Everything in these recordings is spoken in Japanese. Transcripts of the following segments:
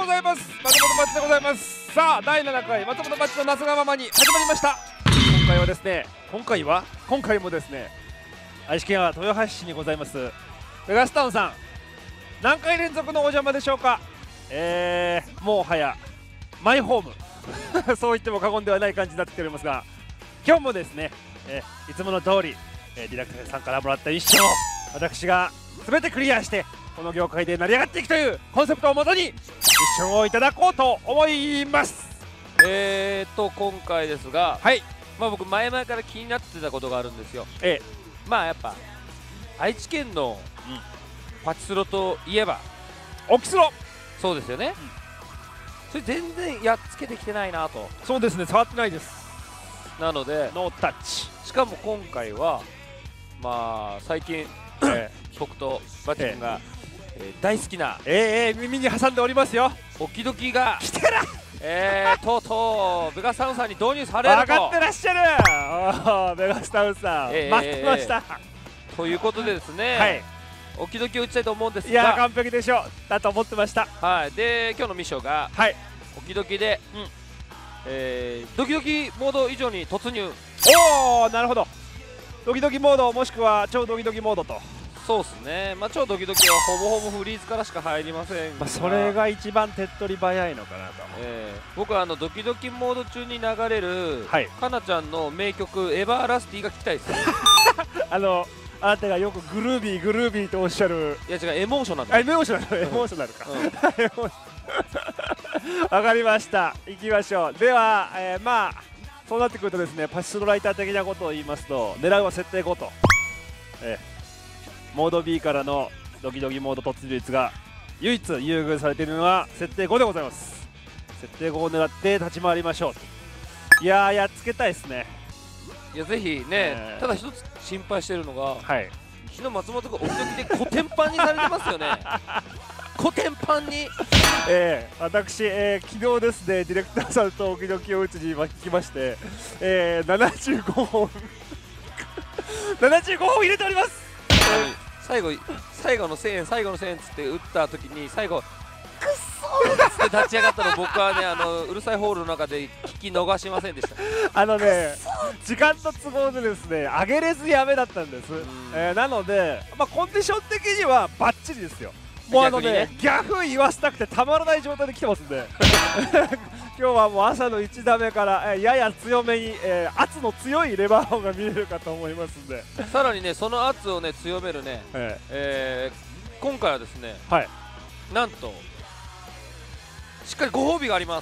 ございます。松本バッチでございます。さあ第7回松本バッチの夏がままに始まりました。今回はですね今回もですね愛知県は豊橋市にございますメガスタウンさん、何回連続のお邪魔でしょうか。もはやマイホームそう言っても過言ではない感じになってきておりますが、今日もですね、いつもの通り、ディレクターさんからもらったミッションを私が全てクリアしてこの業界で成り上がっていくというコンセプトをもとにミッションをいただこうと思います。 今回ですが、 はい、 僕前々から気になってたことがあるんですよ。やっぱ愛知県のパチスロといえばオキスロ。 そうですよね、それ全然やっつけてきてないなと。 そうですね、触ってないです。 なのでノータッチ。 しかも今回は最近、僕とバチ君が、大好きな、 耳に挟んでおりますよ。 オキドキが来てらとうとうベガスタウンさんに導入されると。 分かってらっしゃるベガスタウンさん、待ってました、 ということでですね、 はい、 オキドキを打ちたいと思うんですが、 いや完璧でしょうだと思ってました。 で今日のミッションが、オキドキで、ドキドキモード以上に突入。 おお、なるほど。ドキドキモードもしくは超ドキドキモードと。 そうですね、超ドキドキはほぼほぼフリーズからしか入りませんが、 それが一番手っ取り早いのかなと。 僕はドキドキモード中に流れる、かなちゃんの名曲「エバーラスティ」が聞きたいですあなたがよくグルービーとおっしゃる。 いや違う、エモーショナル。 エモーショナルか。わかりました、行きましょう。では、そうなってくるとですね、パチスロライター的なことを言いますと、狙うは設定5と、モード B からのドキドキモード突入率が唯一優遇されているのは設定5でございます。設定5を狙って立ち回りましょうと。いやー、やっつけたいですね。 いやぜひね、ただ一つ心配してるのが、昨日松本がオキドキでコテンパンにされてますよねコテンパンに。 私、昨日ですね、ディレクターさんとオキドキを打ちに来まして、75本75本入れております。 最後の1000円っつって打った時に最後くっそーっつって立ち上がったの僕はねうるさいホールの中で聞き逃しませんでした。 時間の都合でですね上げれずやめだったんです。なので、コンディション的にはバッチリですよ。もう逆言わせたくてたまらない状態で来てますんで今日はもう朝の1打目からやや強めに圧の強いレバー音が見れるかと思いますんで、 さらにねその圧をね強めるね、今回はですね、なんとしっかりご褒美があります。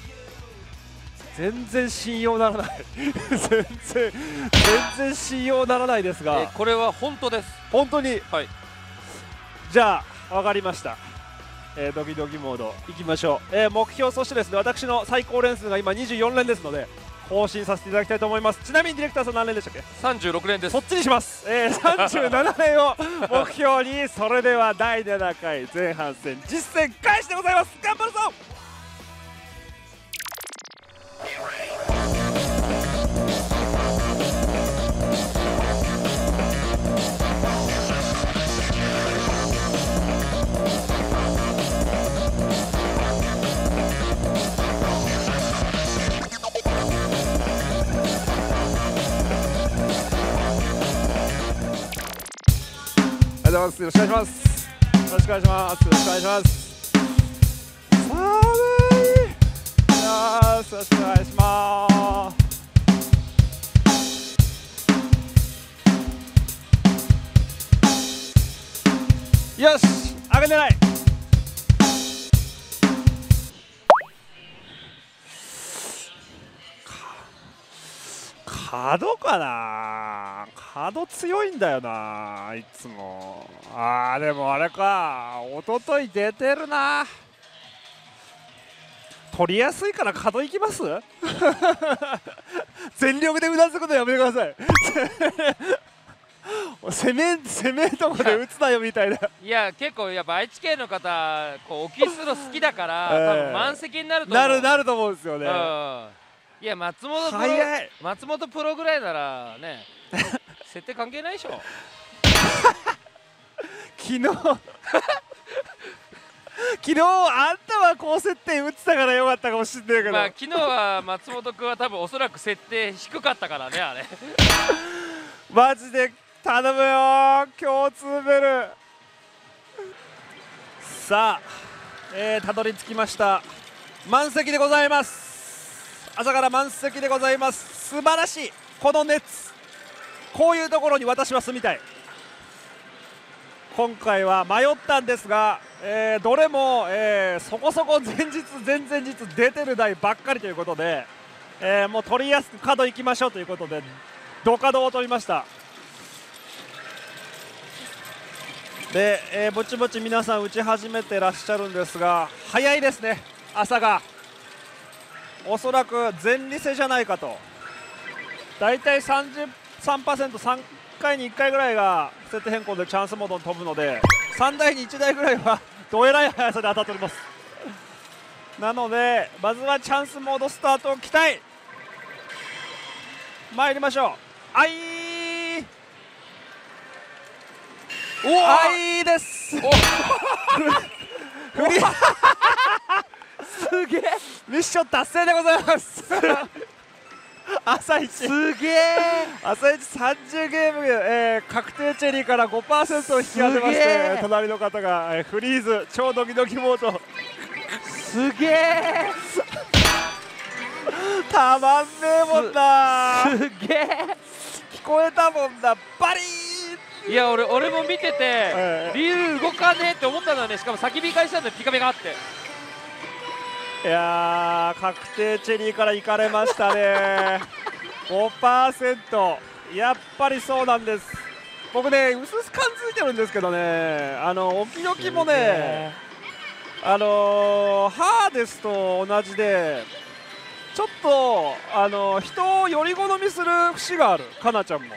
全然信用ならない全然信用ならないですが、 これは本当です。 本当に。じゃあ分かりました。ドキドキモードいきましょう。目標、そしてですね私の最高連数が今24連ですので更新させていただきたいと思います。ちなみにディレクターさん何連でしたっけ ？36連です。 そっちにします。37連を目標にそれでは第7回前半戦実戦開始でございます。頑張るぞ。よろしくお願いします。よろしくお願いします。よろしくお願いします。寒い。よろしくお願いします。よし、上げ狙い。角かな、角強いんだよな、いつも。でもあれか、一昨日出てるな。取りやすいから角いきます全力でうなずくのやめてください攻めとこで打つなよみたいな。 いや結構やっぱ愛知県の方オキスロ好きだから、多分満席になると思う。なると思うんですよね。 いや松本プロぐらいならね設定関係ないでしょ昨日昨日あんたは高設定打ってたからよかったかもしんないけど、 まあ昨日は松本君は多分おそらく設定低かったからねあれマジで頼むよ共通ベル。さあ、たどり着きました。満席でございます。朝から満席でございます。素晴らしいこの熱、こういうところに私は住みたい。今回は迷ったんですが、どれも、そこそこ前日前々日出てる台ばっかりということで、もう取りやすく角行きましょうということでド角を取りました。で、ぼちぼち皆さん打ち始めてらっしゃるんですが、早いですね朝が。おそらく前リセじゃないかと。だいたい 33%3 回に1回ぐらいが設定変更でチャンスモードに飛ぶので、3台に1台ぐらいはどえらい速さで当たっております。なのでまずはチャンスモードスタートを期待。参りましょう。あいいです。振りすげえミッション達成でございます朝一すげえ朝一30ゲーム、確定チェリーから 5% を引き当てまして、隣の方が、フリーズ超ドキドキモードすげえたまんねえもんな。すげえ聞こえたもんなバリーン。 いや俺も見てて、リュウ動かねえって思ったのよね。しかも叫び返したんでピカピカって。 いやー確定チェリーからいかれましたね5%。やっぱりそうなんです。僕ねうすうす感づいてるんですけどね、おきどきもねハーデスと同じでちょっと人をより好みする節がある。かなちゃんも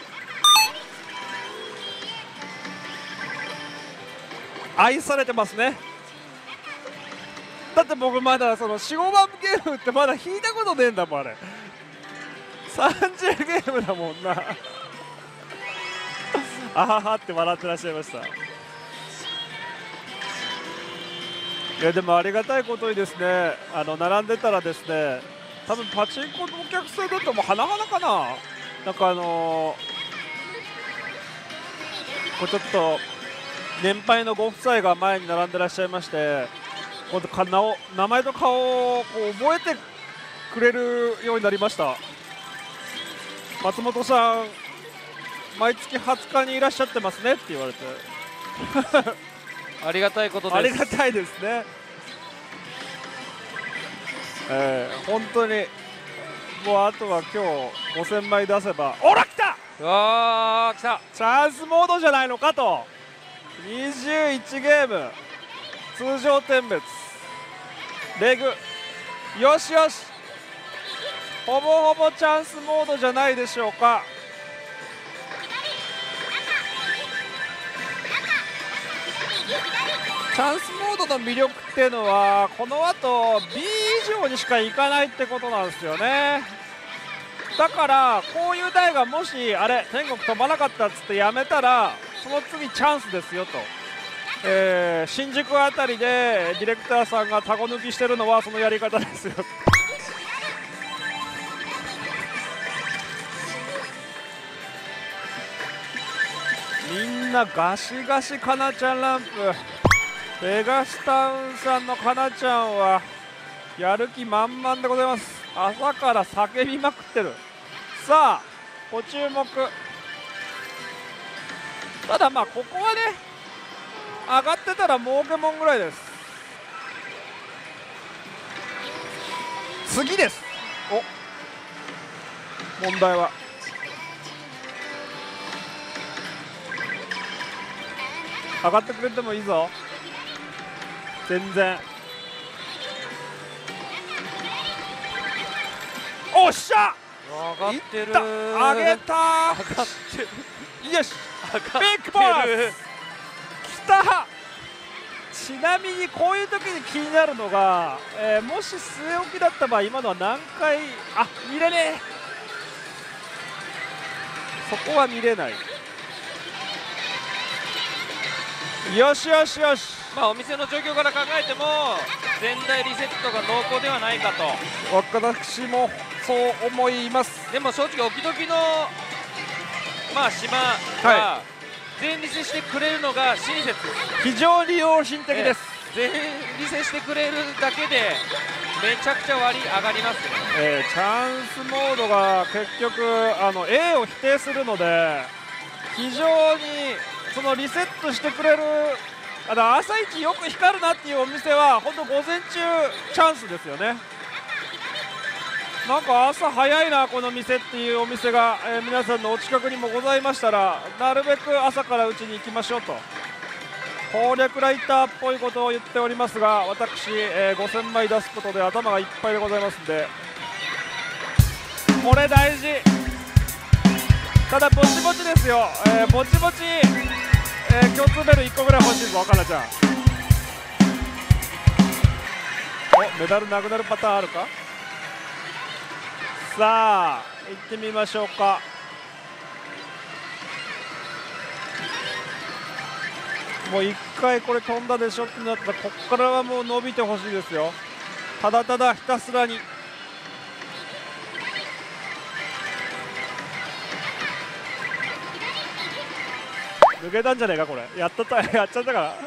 愛されてますね。だって僕まだその 4,5 万ゲームってまだ引いたことねえんだもん。あれ30ゲームだもんなあははって笑ってらっしゃいました。いやでもありがたいことにですね、並んでたらですね、多分パチンコのお客さんだともう花々かな、なんかこうちょっと年配のご夫妻が前に並んでらっしゃいまして、名前と顔をこう覚えてくれるようになりました。松本さん毎月20日にいらっしゃってますねって言われてありがたいことです。 ありがたいですね。本当にもうあとは今日5000枚出せば、おら来た、 うわー来た、 チャンスモードじゃないのかと。21ゲーム通常点別レグ、よしよし、ほぼほぼチャンスモードじゃないでしょうか。チャンスモードの魅力っていうのはこの後 B 以上にしかいかないってことなんですよね。だからこういう台がもしあれ天国飛ばなかったっつってやめたら、その次チャンスですよと。新宿あたりでディレクターさんがタコ抜きしてるのはそのやり方ですよみんなガシガシかなちゃんランプ。ベガスタウンさんのかなちゃんはやる気満々でございます。朝から叫びまくってる。さあご注目。ただまあここはね上がってたら儲けもんぐらいです。次です。問題は上がってくれてもいいぞ。全然。おっしゃ、 上がってる、 上げた、 上がってる、 よし、 ビッグボスきた。ちなみにこういう時に気になるのが、もし据え置きだった場合、今のは何回、見れねえ、そこは見れない。よしよしよし、 まあお店の状況から考えても全体リセットが濃厚ではないかと。 私もそう思います。 でも正直、沖時のまあ島は全リセしてくれるのが親切、 非常に良心的です。 全リセしてくれるだけでめちゃくちゃ割り上がりますね。 チャンスモードが結局A を否定するので、非常にそのリセットしてくれる、朝一よく光るなっていうお店は本当午前中チャンスですよね。なんか朝早いなこの店っていうお店が、皆さんのお近くにもございましたら、なるべく朝からうちに行きましょうと攻略ライターっぽいことを言っておりますが、私、5000枚出すことで頭がいっぱいでございますんで、これ大事。ただぼちぼちですよ、ぼちぼち、共通ベル1個ぐらい欲しいぞ、かなちゃん。お、メダルなくなるパターンあるか。さあ行ってみましょうか。もう1回これ飛んだでしょってなったら、ここからはもう伸びてほしいですよ。ただただひたすらに。抜けたんじゃねえかこれ。やっちゃったから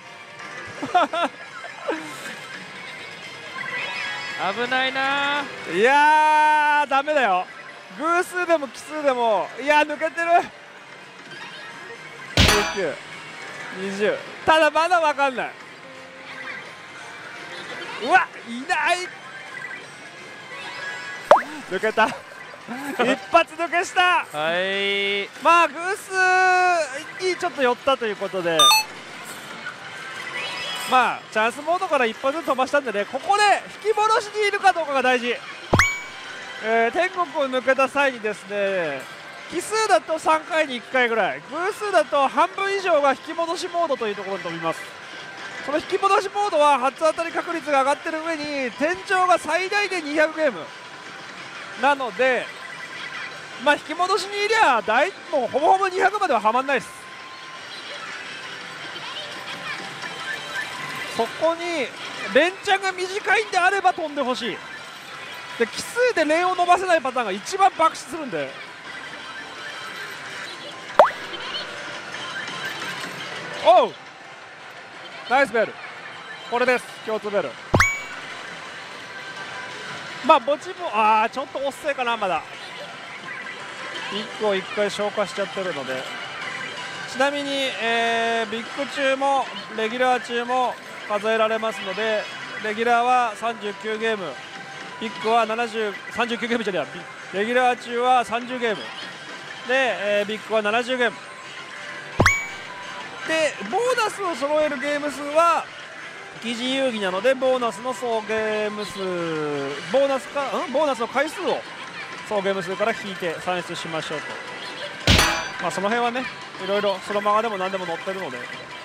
危ないな。 いやーダメだよ。偶数でも奇数でも、いや抜けてる。19、20、ただまだ分かんない。うわいない。抜けた一発抜けした。 はい、 まあ偶数にちょっと寄ったということで、まあチャンスモードから一発ずつ飛ばしたんでね、ここで引き戻しにいるかどうかが大事。天国を抜けた際にですね、奇数だと3回に1回ぐらい、偶数だと半分以上が引き戻しモードというところに飛びます。その引き戻しモードは初当たり確率が上がってる上に天井が最大で200ゲームなので、まあ引き戻しにいりゃもうほぼほぼ200までははまんないです。そこに連チャンが短いんであれば飛んでほしい。で奇数で連を伸ばせないパターンが一番爆死するんで、おうナイスベル。これです共通ベル。まあ墓地もちょっと遅いかな。まだ1個1回消化しちゃってるので。ちなみに、ビッグ中もレギュラー中も数えられますので、レギュラーは39ゲーム、ビッグは39ゲームじゃねえや、レギュラー中は30ゲームで、ビッグは70ゲームで、ボーナスを揃えるゲーム数は疑似遊戯なので、ボーナスの総ゲーム数、ボーナスの回数を総ゲーム数から引いて算出しましょうと。まあその辺はね、いろいろスロマガでも何でも載ってるので。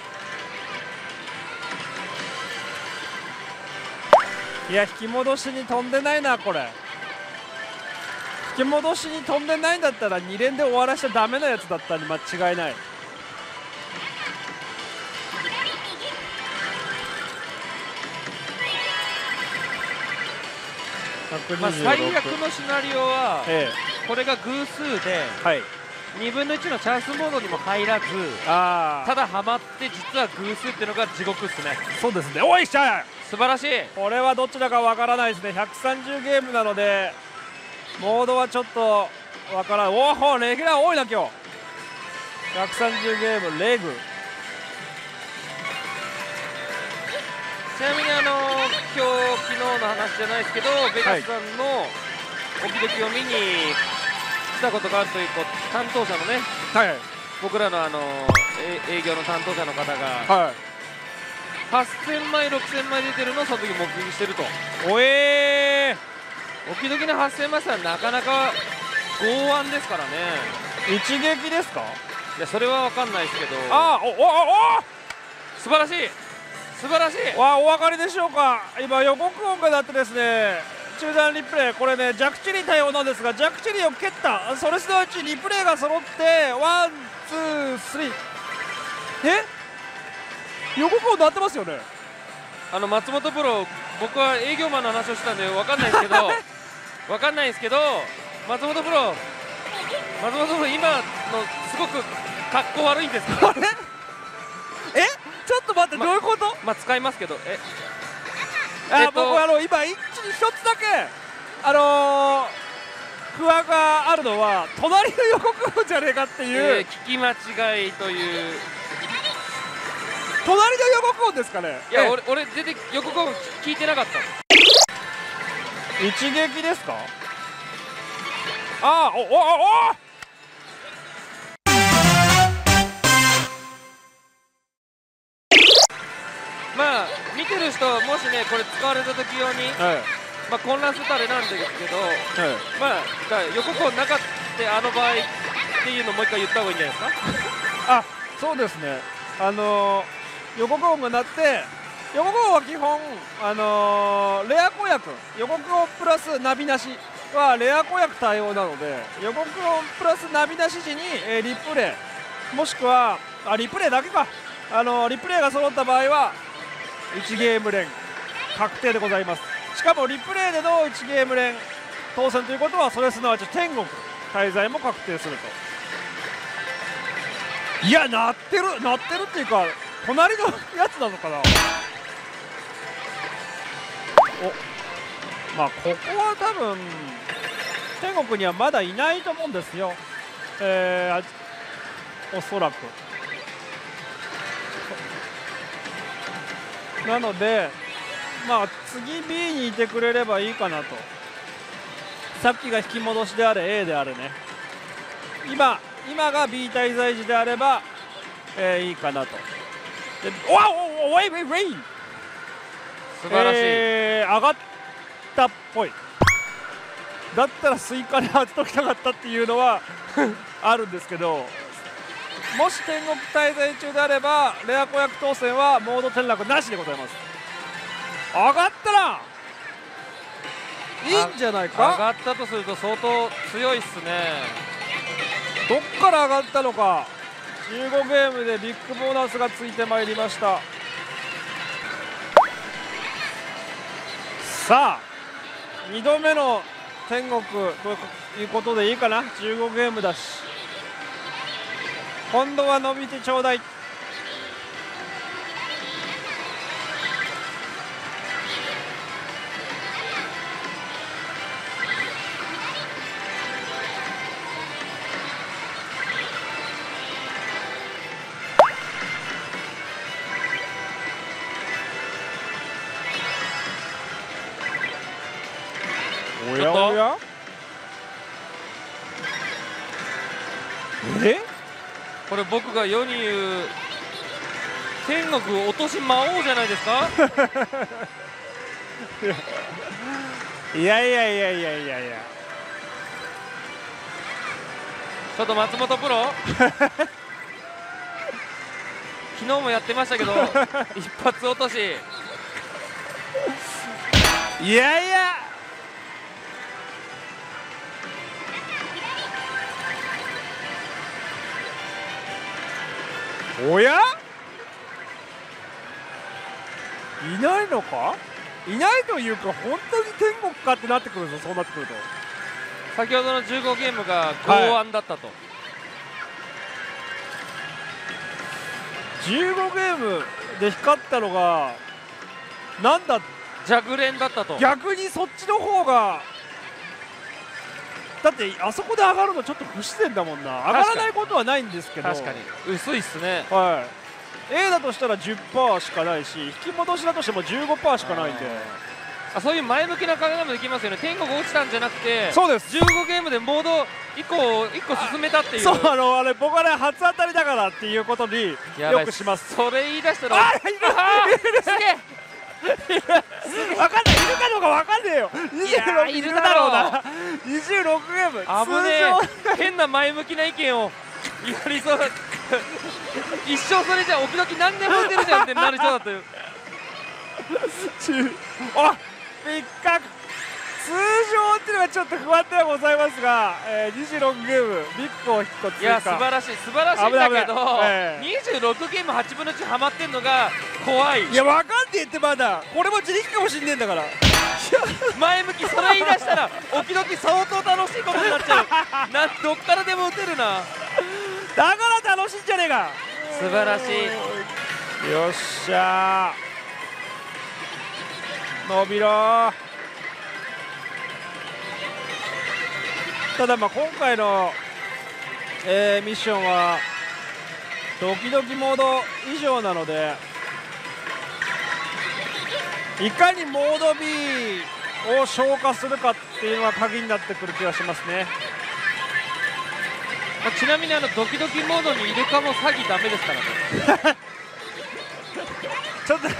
いや引き戻しに飛んでないなこれ。引き戻しに飛んでないんだったら2連で終わらしちゃダメなやつだったに間違いない。 まあ最悪のシナリオは、これが偶数で、2分の1のチャンスモードにも入らず、ただハマって実は偶数っていうのが地獄っすね。 そうですね。おいしゃ素晴らしい。これはどちらかわからないですね。130ゲームなのでモードはちょっとわからない。おおレギュラー多いな今日。130ゲームレグ。 ちなみに昨日の話じゃないですけど、ベガスさんの置き時を見に来たことがあるという担当者のね、僕らの営業の担当者の方が、8000枚6000枚出てるのをその時目撃してると。置き時の8000枚さんなかなか剛腕ですからね。 一撃ですか。 いやそれは分かんないですけど、素晴らしい素晴らしい。 お分かりでしょうか。今予告音が鳴ってですね、中断リプレイ、これねジャクチリ対応なんですが、ジャクチリを蹴った、それすなわちリプレイが揃ってワンツースリー、 横顔なってますよね。 松本プロ、僕は営業マンの話をしたんで分かんないですけど松本プロ今のすごく格好悪いんですけど。 あれちょっと待って、どういうこと？ 使いますけど、 僕今一つだけ不安があるのは隣の横顔じゃねえかっていう、 聞き間違いという。 隣の横顔ですかね。 いや、俺出て横顔聞いてなかった。 一撃ですか？お見てる人、もしねこれ使われた時用に、混乱するとあれなんですけど、横顔なかった場合っていうのをもう一回言った方がいいんじゃないですか。 そうですね。横顔が鳴って、横顔は基本レア公約、横顔プラスナビなしはレア公約対応なので、横顔プラスナビなし時に、リプレイもしくはリプレイだけか、リプレイが揃った場合は1ゲーム連確定でございます。しかもリプレイでの1ゲーム連当選ということは、それすなわち天国滞在も確定すると。いや、鳴ってるっていうか、隣のやつなのかな。ここは多分天国にはまだいないと思うんですよ、おそらく。なので次 B にいてくれればいいかなと。さっきが引き戻しであれ A であれね、今が B 滞在時であれば、いいかなと。でウェイ素晴らしい、 上がったっぽい。だったらスイカで当てときたかったっていうのはあるんですけど、もし天国滞在中であればレア公約当選はモード転落なしでございます。上がったらいいんじゃないか。 上がったとすると相当強いっすね。 どっから上がったのか。15ゲームでビッグボーナスがついてまいりました。さあ2度目の天国ということでいいかな。15ゲームだし、今度は伸びてちょうだい。おやおや、 これ僕が世に言う天国落とし魔王じゃないですか。 いやちょっと松本プロ昨日もやってましたけど一発落とし。 いやおや、いないのか。いないというか本当に天国かってなってくるぞ。そうなってくると先ほどの15ゲームが剛腕だったと、 15ゲームで光ったのがなんだ、 弱連だったと。 逆にそっちの方が、だってあそこで上がるのちょっと不自然だもんな。上がらないことはないんですけど、 確かに薄いっすね。 A だとしたら 10% しかないし、引き戻しだとしても 15% しかないんで、 そういう前向きな考えもできますよね。天国落ちたんじゃなくて、 そうです、 15ゲームでモード1個進めたっていう。 そう、あれ僕はね初当たりだからっていうことによくします。 それ言い出したら、 すげえ分かんない、いるかどうか分かんねえよ。26いるだろうな。26ゲーム危ねえ。変な前向きな意見をやりそうだ。一生それじゃ時々何でも打てるじゃんってなりそうだったよ。 あ、ピッカク通常っていうのがちょっと不安ではございますが、26ゲームビッグを1個追加。 いや素晴らしいんだけど、 26 ゲーム8分の1ハマってんのが怖い。 いやわかんねえって、まだこれも自力かもしんねえんだから。 前向き、それ言い出したら時々相当楽しいことになっちゃう。どっからでも打てるな。 だから楽しいんじゃねえか。 素晴らしい。 よっしゃー、伸びろー。ただまあ今回の、ミッションはドキドキモード以上なので、いかにモード B を消化するかっていうのが鍵になってくる気がしますね。 ちなみにドキドキモードに入れ替も詐欺ダメですからね。 ちょっと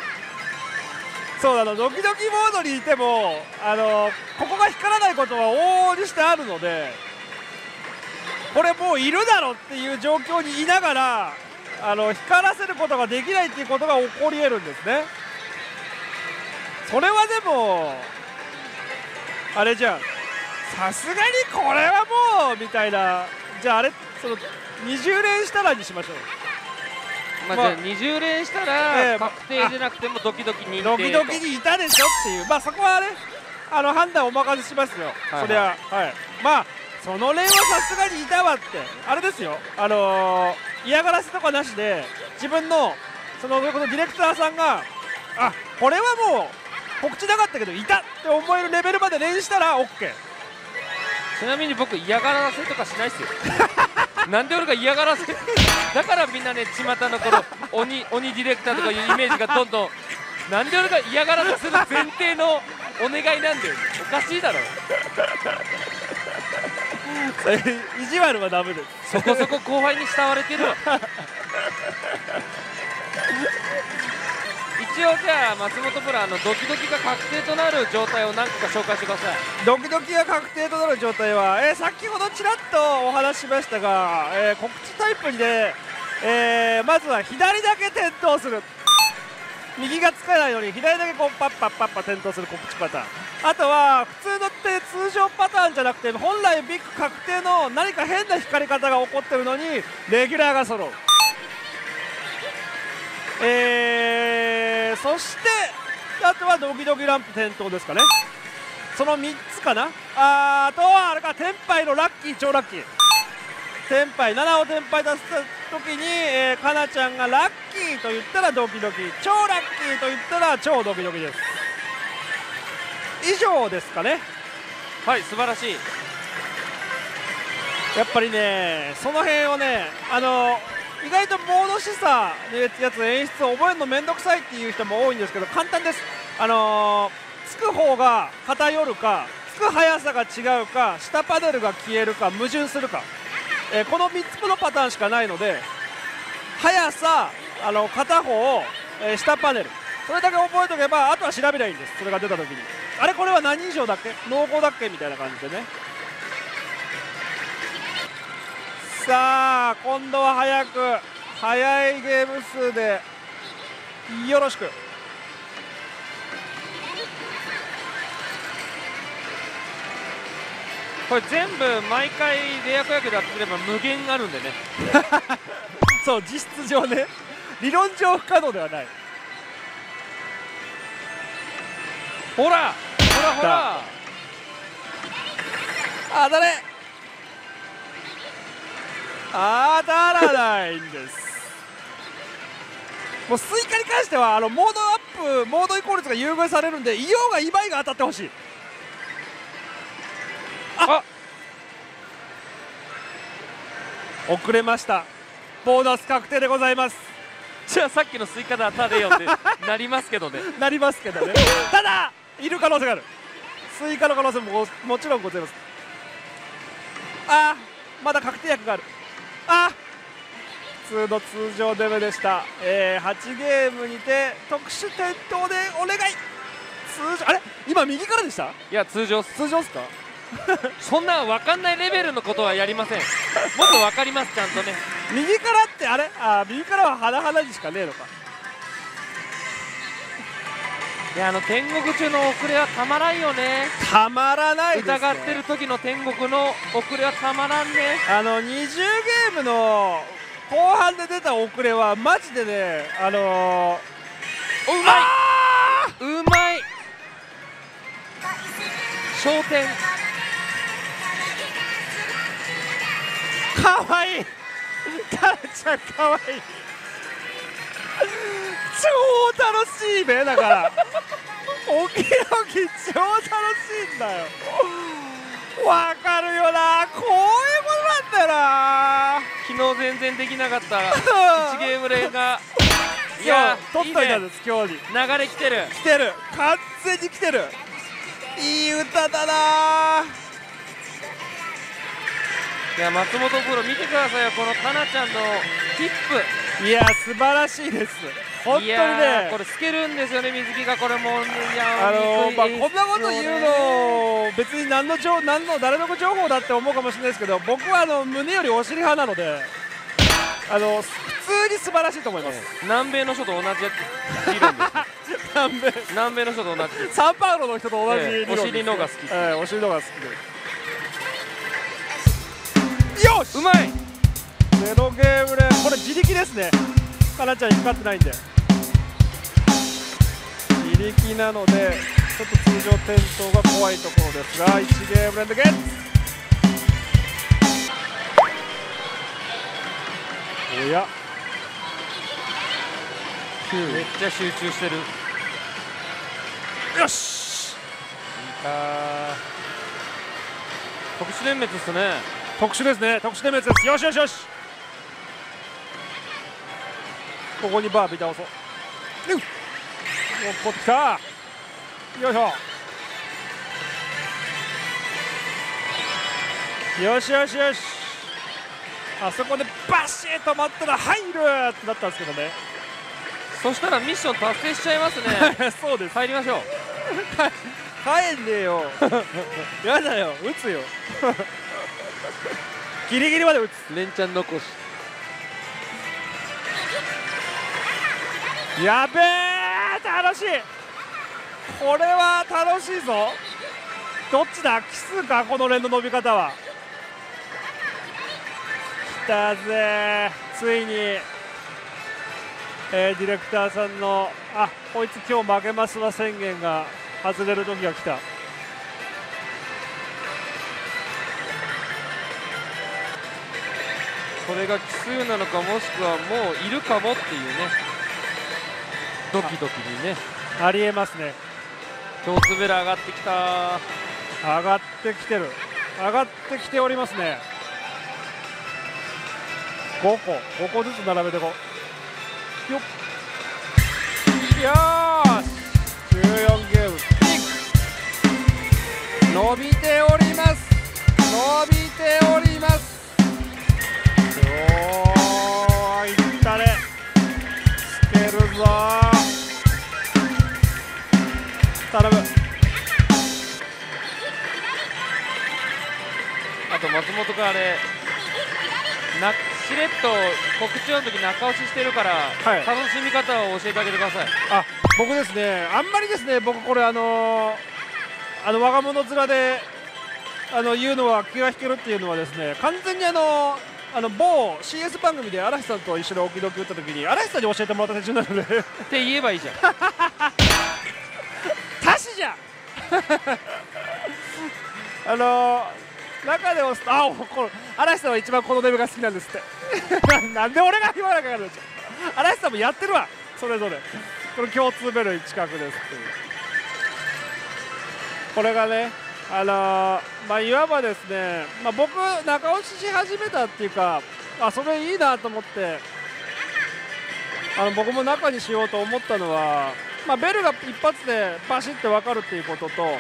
そうドキドキモードにいてもここが光らないことは往々にしてあるので、これもういるだろっていう状況にいながら光らせることができないっていうことが起こり得るんですね。それはでもあれじゃん、さすがにこれはもうみたいな。じゃあ20連したらにしましょう。 じゃあ20連したら確定でなくてもドキドキにドキドキにいたでしょっていう、まあそこはね判断お任せしますよ、そりゃ。まあその連はさすがにいたわって、あれですよ、嫌がらせとかなしで自分のこのディレクターさんがこれはもう告知なかったけどいたって思えるレベルまで連したら OK。 ちなみに僕嫌がらせとかしないっすよ。なんで俺が嫌がらせだからみんなね、巷のこの鬼ディレクターとかいうイメージがどんどん、なんで俺が嫌がらせする前提のお願いなんだよ。おかしいだろ。 意地悪はダメです。 そこそこ後輩に慕われてるわ。一応じゃあ松本プロドキドキが確定となる状態を何個か紹介してください。 ドキドキが確定となる状態は、先ほどちらっとお話ししましたが、告知タイプで、まずは左だけ点灯する、右がつかないのに左だけこうパッパッパッパ点灯する告知パターン。あとは普通のって通常パターンじゃなくて、本来ビッグ確定の何か変な光り方が起こってるのにレギュラーが揃う。そしてあとはドキドキランプ点灯ですかね。その3つかな。あとはあれか、テンパイのラッキー超ラッキー、テンパイ7をテンパイ出した時に、かなちゃんがラッキーと言ったらドキドキ、超ラッキーと言ったら超ドキドキです。以上ですかね。 はい、素晴らしい。 やっぱりね、その辺をね、意外とモード示唆のやつ演出を覚えるの面倒くさいっていう人も多いんですけど、簡単です。つく方が偏るか、つく速さが違うか、下パネルが消えるか、矛盾するか、この3つのパターンしかないので、速さ、片方、下パネル、それだけ覚えておけばあとは調べりゃいいんです。それが出た時にあれこれは何以上だっけ、濃厚だっけみたいな感じでね。さあ今度は速いゲーム数でよろしく。 これ全部毎回レア子役でやってれば無限あるんでね。 そう実質上ね、理論上不可能ではない。 ほらほらほら、 当たれ、当たらないんです。もうスイカに関してはモードアップ、モード移行率が優遇されるんで、いようがいまいが当たってほしい。遅れました。ボーナス確定でございます。 じゃあさっきのスイカで当たれよってなりますけどね。 なりますけどね。ただいる可能性がある。スイカの可能性ももちろんございます。まだ確定薬がある。普通の通常デメでした。8ゲームにて特殊点灯でお願い。通常、あれ今右からでした。 いや通常っす。 通常っすか。 そんな分かんないレベルのことはやりません。もっと分かります、ちゃんとね。 右からってあれ、右からは花々にしかねえのか。 いや天国中の遅れはたまらんよね。 たまらないですね。 疑ってる時の天国の遅れはたまらんね。 20ゲームの後半で出た遅れはマジでねうまい焦点かわいいタラちゃんかわいい超楽しいべだから起き超楽しいんだよ。わかるよな、こういうことなんだよな。 昨日全然できなかった1ゲーム連がいや取っといたんです。今日に流れ来てる完全に来てる。いい歌だな。 いや松本プロ見てくださいよ、このかなちゃんのヒップ。 いや素晴らしいです本当にね。 これ透けるんですよね、水着が。これもういやこんなこと言うの別に何の誰の情報だって思うかもしれないですけど、僕は胸よりお尻派なので普通に素晴らしいと思います。 南米の人と同じやつ理論です南米の人と同じサンパウロの人と同じ理論です。 お尻のが好き、 お尻のが好きで。よしうまい。0ゲームでこれ自力ですね。かなちゃん光ってないんで自力なのでちょっと通常転倒が怖いところですが、1ゲーム連続ゲッツ。おやめっちゃ集中してる。 よし特殊点滅ですね。 特殊ですね。特殊点滅です。よしよしよし。ここにバービー倒そう。落っこってきた。よいしょ。よしよしよし。あそこでバシッと止まったら入るってなったんですけどね。 そしたらミッション達成しちゃいますねそうです。 入りましょう帰んねえよやだよ、撃つよギリギリまで撃つ。 連チャン残し。 やべえ楽しい。これは楽しいぞ。どっちだ奇数か、この連の伸び方は。きたぜついに、ディレクターさんのこいつ今日負けますわ宣言が外れる時が来た。 これが奇数なのか、もしくはもういるかもっていうね、ドキドキにね。 ありえますね。 共通ベル上がってきた。 上がってきてる。上がってきておりますね。5個ずつ並べてこう。よっよーし14ゲームピンク伸びております。伸びております。おーいったね。つけるぞ頼む。 あと松本がしれっと告知の時中押ししてるから、楽しみ方を教えてあげてください。 僕ですね、あんまりですね、僕これ若者面で言うのは気が引けるっていうのはですね、完全に某 CS 番組で嵐さんと一緒に沖時打った時に嵐さんに教えてもらった手順なのでって言えばいいじゃん他しじゃん中でもこれ嵐さんは一番このデブが好きなんですってなんで俺が言わなきゃいけないの。嵐さんもやってるわそれぞれ。これ共通ベル近くですっていう。これがねいわばですね、僕中押しし始めたっていうかそれいいなと思って僕も中にしようと思ったのは、ベルが一発でバシッて分かるっていうことと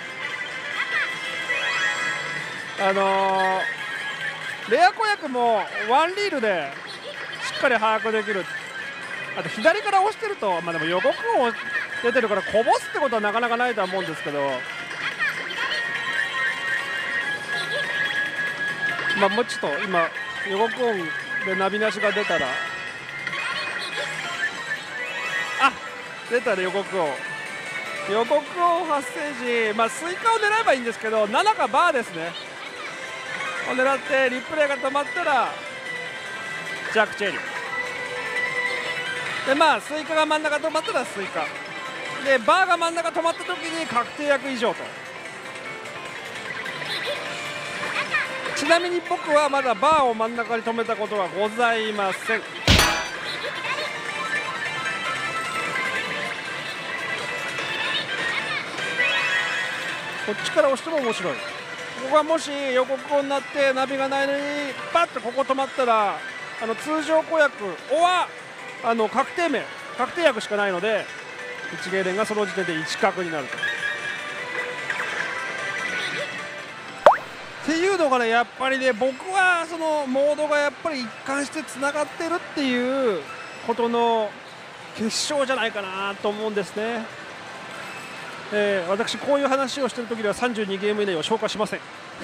レア子役もワンリールでしっかり把握できる。あと左から押してると、でも予告音出てるからこぼすってことはなかなかないとは思うんですけど、もうちょっと今予告音でナビなしが出たら出たら予告音予告音発生時、スイカを狙えばいいんですけど、7かバーですねを狙って、リプレイが止まったらジャックチェリーで、スイカが真ん中止まったらスイカで、バーが真ん中止まった時に確定役以上と。ちなみに僕はまだバーを真ん中に止めたことはございません。こっちから押しても面白い。ここがもし予告音になってナビがないのにパッとここ止まったら、通常公約おは確定役しかないので、一芸連がその時点で1角になると。っていうのがね、やっぱりね、僕はそのモードがやっぱり一貫してつながってるっていうことの結晶じゃないかなと思うんですね。私こういう話をしている時では32ゲーム以内を消化しません。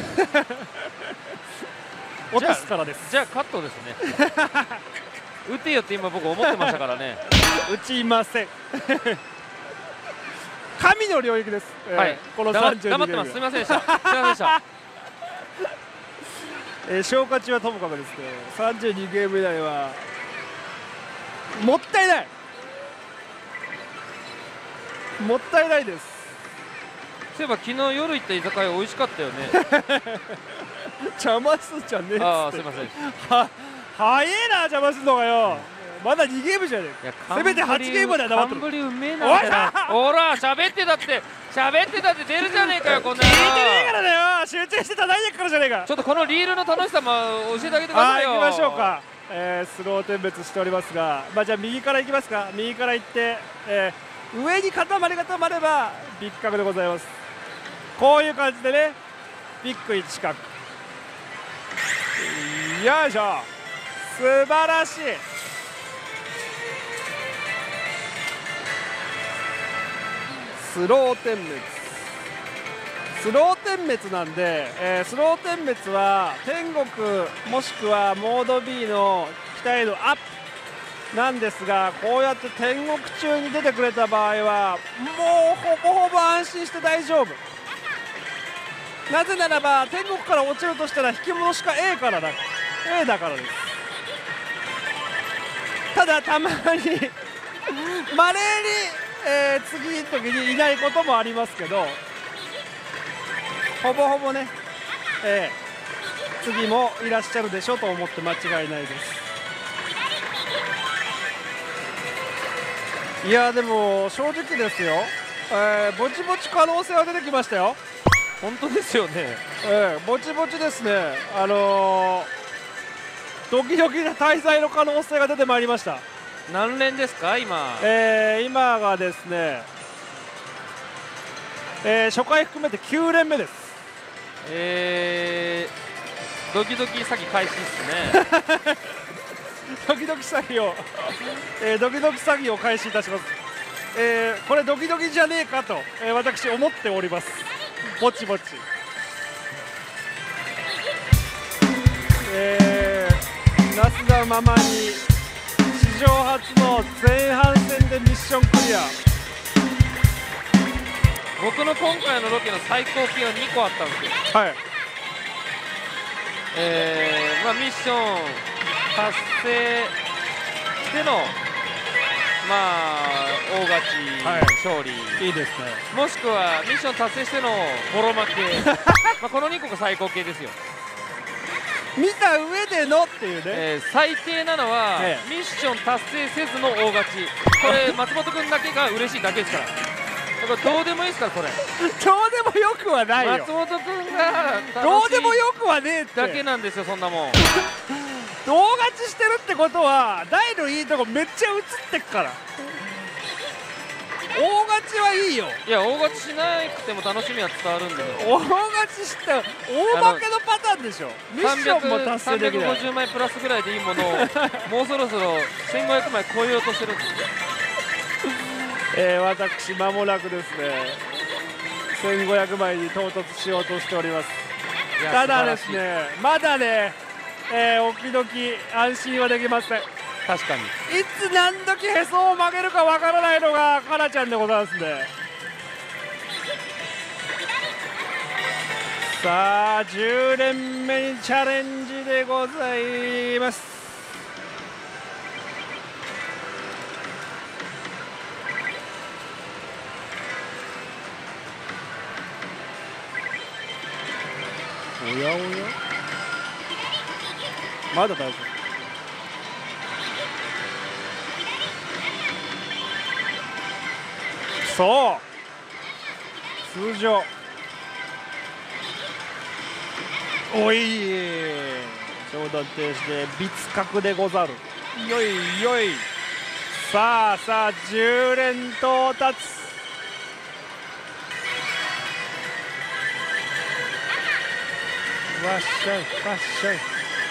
落とすからです。 じゃあカットですね。打てよって今僕思ってましたからね。 打ちません。神の領域です。 はい、 この32ゲーム。 黙ってます。すみませんでした。すみませんでした。 消化中はともかくですね、32ゲーム以内はもったいない、もったいないです。 そういえば昨日夜行った居酒屋美味しかったよね。 邪魔すんじゃねえっつって。 ああ、すみません。 早えな、邪魔すんのがよ。まだ2ゲームじゃねえ。せめて8ゲームだよ。 カンブリうめえなみたいな。ほら、喋ってたって出るじゃねえかよ、こんなの。 聞いてねえからだよ。集中して叩いてっからじゃねえか。 ちょっとこのリールの楽しさも教えてあげてくださいよ。 行きましょうか。スロー点滅しておりますが、じゃあ右から行きますか。右から行って、上に塊が止まればビッグ角でございます。こういう感じでね、ビッグ1角。よいしょ、素晴らしい。スロー点滅、スロー点滅なんで、スロー点滅は天国もしくはモード B の北へのアップなんですが、こうやって天国中に出てくれた場合はもうほぼほぼ安心して大丈夫。なぜならば天国から落ちるとしたら引き戻しか A だからです。ただたまにまれに、次の時にいないこともありますけど、ほぼほぼね、次もいらっしゃるでしょと思って間違いないです。いやでも正直ですよ、ぼちぼち可能性は出てきましたよ。 本当ですよね。 ぼちぼちですね。ドキドキな滞在の可能性が出てまいりました。 何連ですか今？ 今がですね、初回含めて9連目です。 ドキドキ詐欺開始ですね。 ドキドキ詐欺を、ドキドキ詐欺を開始いたします。これドキドキじゃねえかと、私思っております。ぼちぼち。なすがままに史上初の前半戦でミッションクリア。 僕の今回のロケの最高級は2個あったんですよ。 はい。 ミッション達成しての大勝ち、勝利、 いいですね。 もしくはミッション達成してのボロ負け。この2個が最高形ですよ。 見た上でのっていうね、 最低なのは、ミッション達成せずの大勝ち。これ松本君だけが嬉しいだけですから。これどうでもいいですから、これ。 どうでもよくはないよ。 松本君がどうでもよくはねえってだけなんですよ、そんなもん。 大勝ちしてるってことは大のいいとこめっちゃ映ってっから。大勝ちはいいよ。 いや、大勝ちしなくても楽しみは伝わるんで、 大勝ちして大負けのパターンでしょ。ミッションも達成できない。 350枚プラスぐらいでいいものをもうそろそろ1500枚超えようとしてるんですよ。 私間もなくですね、1500枚に到達しようとしております。ただですね、まだね、時々安心はできません。 確かにいつ何時へそを曲げるかわからないのがカナちゃんでございますんで、 さあ10連目にチャレンジでございます。おやおや、まだ大丈夫。そう通常おい上段停止で微角でござる。よいよい、さあさあ10連到達。わっしゃいわっしゃい。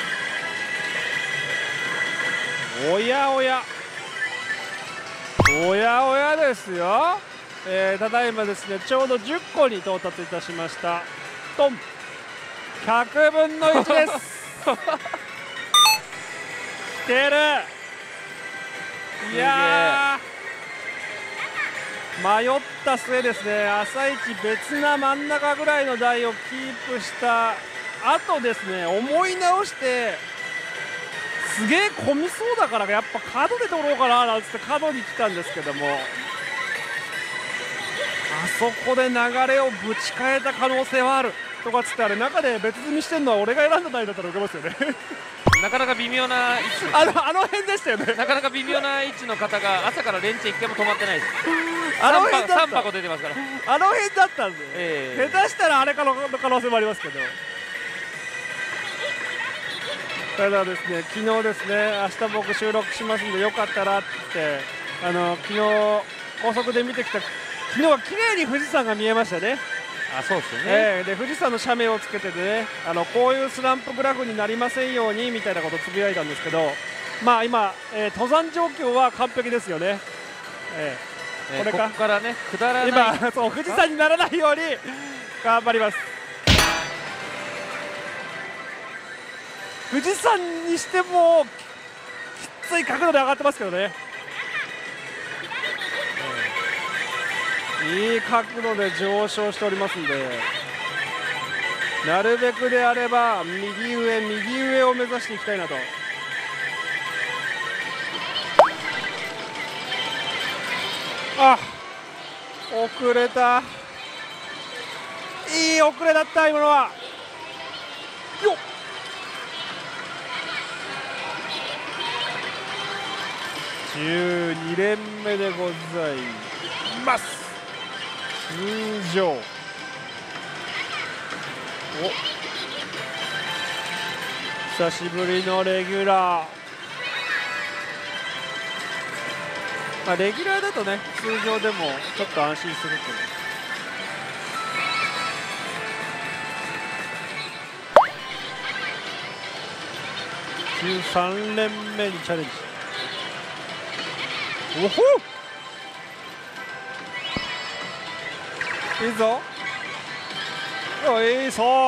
おやおやおやおやですよ。ただいまですねちょうど10個に到達いたしました。トン100分の1です来てる。いや迷った末ですね、朝一別な真ん中ぐらいの台をキープした後ですね、思い直してすげえ混みそうだからやっぱ角で取ろうかななんつって角に来たんですけども、あそこで流れをぶち変えた可能性はあるとかつって、あれ中で別積みしてるのは俺が選んだ台だったら受けますよねなかなか微妙な位置ですね。 あの辺でしたよねなかなか微妙な位置の方が朝からレンチ1回も止まってないです。 あの辺だった 3箱出てますから。 あの辺だったんで、下手したらあれかの可能性もありますけど、ただですね昨日ですね明日僕収録しますんでよかったらって昨日高速で見てきた、昨日は綺麗に富士山が見えましたね。 あ、そうですよね。 で富士山の斜面をつけててね、こういうスランプグラフになりませんようにみたいなことをつぶやいたんですけど、まあ今、登山状況は完璧ですよね。これかここからね下らない、 今そう富士山にならないように頑張ります。富士山にしてもきつい角度で上がってますけどね、いい角度で上昇しておりますんで、なるべくであれば右上を目指していきたいなと。あ、遅れた。いい遅れだった今のは。よっ、12連目でございます。通常お久しぶりのレギュラー。まあレギュラーだとね通常でもちょっと安心するという。13連目にチャレンジ。おほいいぞ、いいそう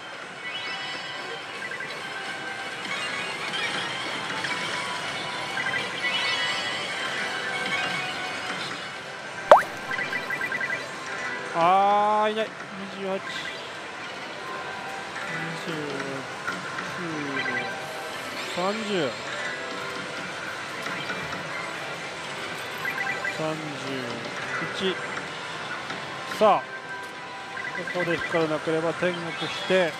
いない。28、29、30、31。さあここで引っかからなければ天国して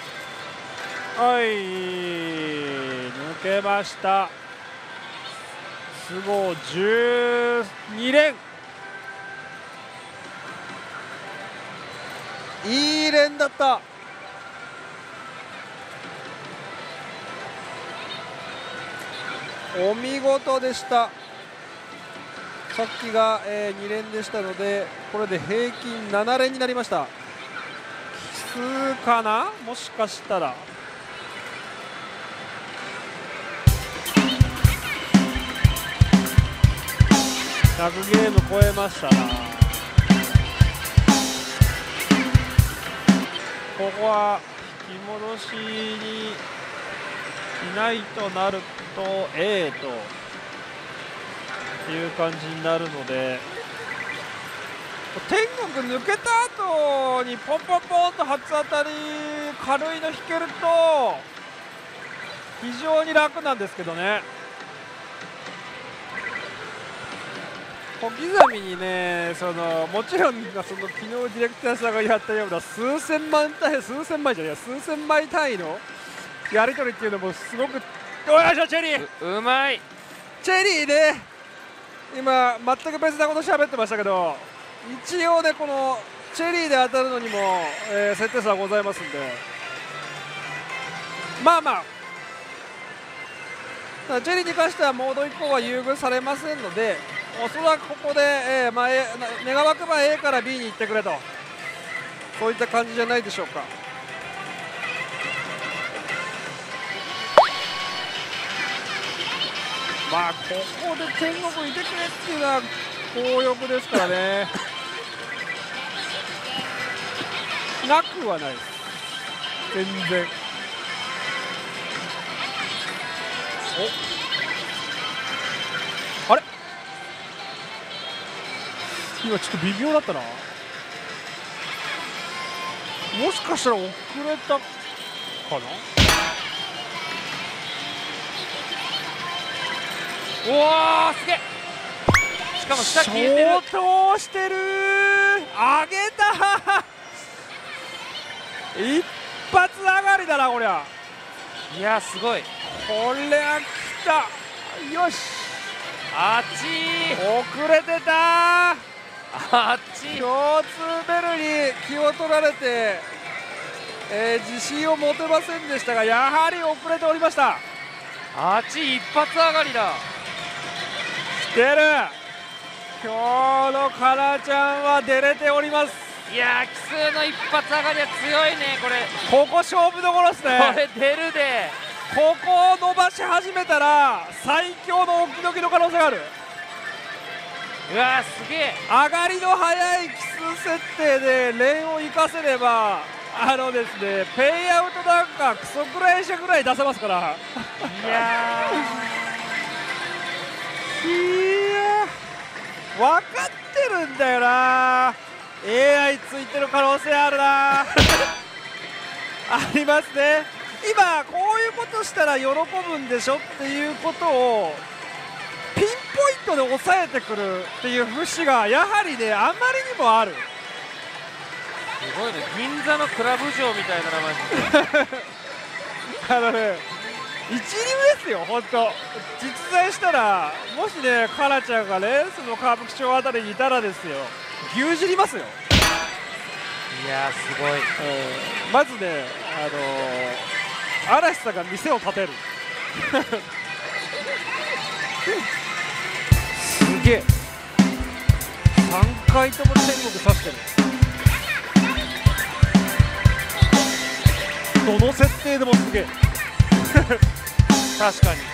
抜けました。都合12連、いい連だった。お見事でした。さっきが、2連でしたのでこれで平均7連になりました。奇数かな、もしかしたら。100ゲーム超えましたな。ここは引き戻しにいないとなると A という感じになるので、天国抜けた後にポンポンポンと初当たり軽いの引けると非常に楽なんですけどね。小刻みにね、もちろん昨日ディレクターさんがやったような数千枚単位のやり取りっていうのもすごく。おいしょチェリー、 うまい。 チェリーね、今全く別なこと喋ってましたけど、一応ねこのチェリーで当たるのにも、設定差ございますんで、まあまあただチェリーに関してはモード以降は優遇されませんので、おそらくここで、願わくば A から B に行ってくれと、そういった感じじゃないでしょうか。まあここで天国いてくれっていうのは強欲ですからね。なくはないです、全然。あれ今ちょっと微妙だったな。もしかしたら遅れたかな。 おーすげえ。しかも下消えてる。 消灯してる。上げた一発上がりだなこりゃ。 いやすごい。 これはきた。よし、 あっち遅れてた。 あっち共通ベルに気を取られて、自信を持てませんでしたが、やはり遅れておりました。 あっち一発上がりだ。 来てる。今日のカナちゃんは出れております。 いや奇数の一発上がりは強いねこれ。 ここ勝負どころですね。 これ出るで。 ここを伸ばし始めたら最強の置き時の可能性がある。 うわすげえ。 上がりの速い奇数設定で連を生かせればですね、ペイアウトなんかクソくらい者ぐらい出せますから。 いや分かってるんだよな。 AI ついてる可能性あるな。ありますね。今こういうことしたら喜ぶんでしょっていうことをピンポイントで抑えてくるっていう節がやはりね、あまりにもある。 すごいね、銀座のクラブ嬢みたいな名前で。 ね、一流ですよ本当。実在したら、もしねカナちゃんがねその歌舞伎町あたりにいたらですよ、牛耳りますよ。 いやーすごい。 まずね嵐さんが店を建てる。すげえ、3回とも天国指してる。どの設定でもすげえ。 確かに。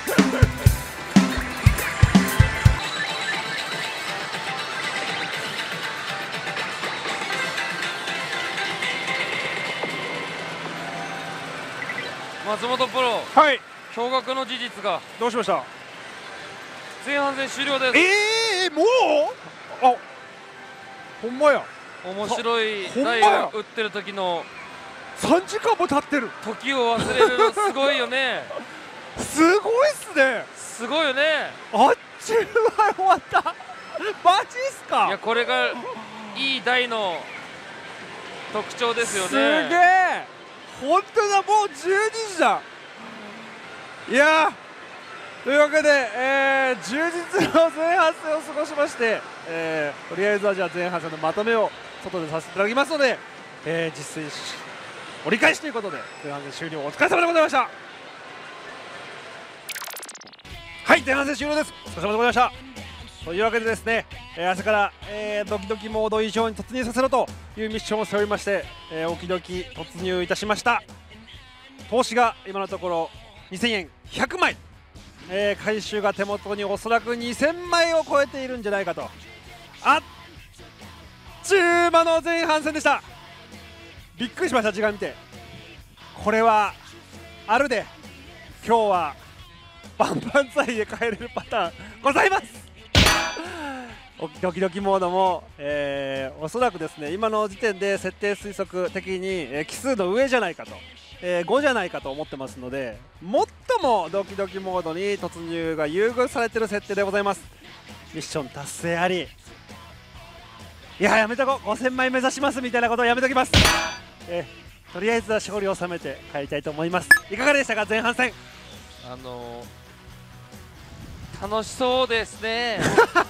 松本プロ、 はい、 驚愕の事実が。 どうしました。 前半戦終了です。 もうあ、ほんまや。 面白い台を打ってる時の 3時間も経ってる。 時を忘れるのすごいよね。 すごいっすね。 すごいよね。 あっちゅう間に終わった。マジっすか。 いやこれがいい台の特徴ですよね。 すげえ、本当だ、もう12時だ。いやというわけで、充実の前半戦を過ごしまして、とりあえずはじゃあ前半戦のまとめを外でさせていただきますので、実践折り返しということで前半戦終了、お疲れ様でございました。はい、前半戦終了です。お疲れ様でございました。というわけでですね、朝から、ドキドキモード以上に突入させろというミッションを背負いまして、おきどき突入いたしました。投資が今のところ2000円100枚、回収が手元におそらく2000枚を超えているんじゃないかと。あっちゅう間の前半戦でした。びっくりしました、時間見て。これはあるで、今日はバンバン財で帰れるパターンございます。 ドキドキモードも、おそらくですね今の時点で設定推測的に、奇数の上じゃないかと、5じゃないかと思ってますので、最もドキドキモードに突入が優遇されている設定でございます。ミッション達成あり。いや、やめとこう、5000枚目指しますみたいなことをやめときます。とりあえずは勝利を収めて帰りたいと思います。いかがでしたか、前半戦。 楽しそうですね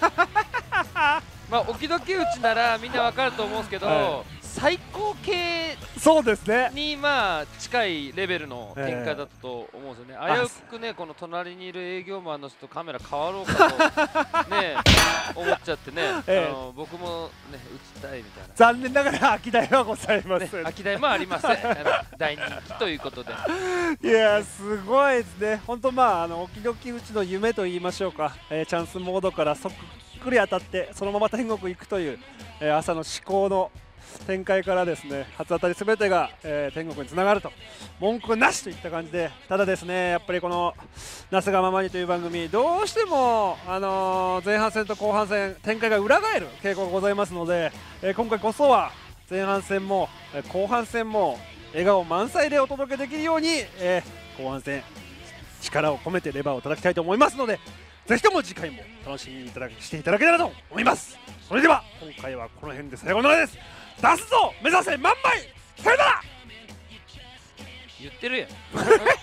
まあ、置き時打ちならみんなわかると思うんですけど、はい、最高系そうですねにまあ近いレベルの展開だったと思うんですよね。危うくね、この隣にいる営業マンの人とカメラ変わろうかとね思っちゃってね、僕もね打ちたいみたいな。 残念ながら空き台はございません、 ね、空き台もありません大人気ということで。 いやすごいですね、本当、まあ置き時打ちの夢と言いましょうか、チャンスモードからそっくり当たってそのまま天国行くという、朝の至高の展開からですね、初当たりすべてが、天国につながると、文句なしといった感じで、ただですね、やっぱりこの「なすがままに」という番組、どうしても、前半戦と後半戦、展開が裏返る傾向がございますので、今回こそは前半戦も後半戦も笑顔満載でお届けできるように、後半戦、力を込めてレバーを叩きたいと思いますので、ぜひとも次回も楽しみにしていただけたらと思います。それでは今回はこの辺で最後のです。出すぞ目指せ万枚、さよなら。 言ってるやん